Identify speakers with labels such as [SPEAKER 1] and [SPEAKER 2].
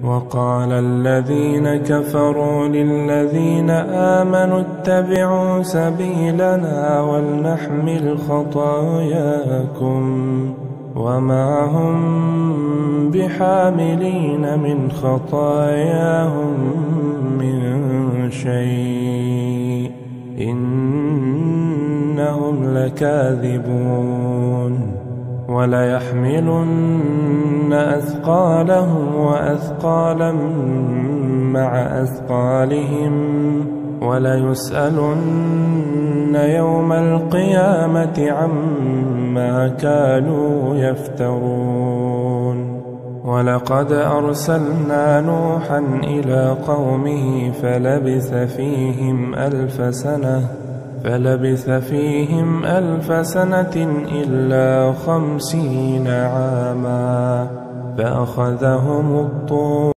[SPEAKER 1] وقال الذين كفروا للذين آمنوا اتبعوا سبيلنا ولنحمل خطاياكم وما هم بحاملين من خطاياهم من شيء إنهم لكاذبون وليحملن أثقالهم وأثقالا مع أثقالهم وليسألن يوم القيامة عما كانوا يفترون ولقد أرسلنا نوحا إلى قومه فلبث فيهم ألف سنة إلا 50 عاما فأخذهم الطوفان